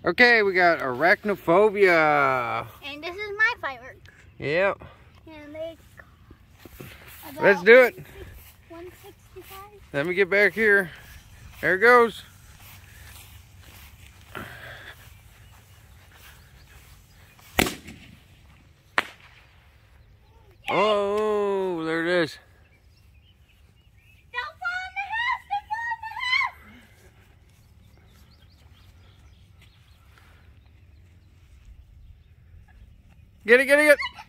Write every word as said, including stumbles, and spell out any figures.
Okay, we got arachnophobia. And this is my firework. Yep. And they Let's do it. one sixty-five. Let me get back here. There it goes. Oh, there it is. Don't fall in the house! Don't fall in the house! Get it, get it, get it.